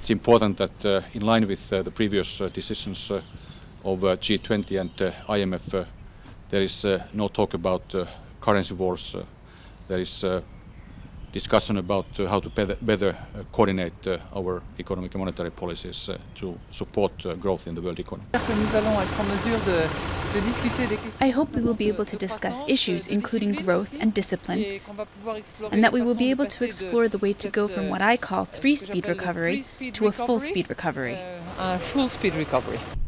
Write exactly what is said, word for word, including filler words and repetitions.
it's important that uh, in line with uh, the previous uh, decisions uh, of uh, G twenty and uh, I M F, uh, there is uh, no talk about uh, currency wars. Uh, there is uh, discussion about uh, how to better, better uh, coordinate uh, our economic and monetary policies uh, to support uh, growth in the world economy. I hope we will be able to discuss issues including growth and discipline, and that we will be able to explore the way to go from what I call three-speed recovery to a full-speed recovery. Full-speed recovery.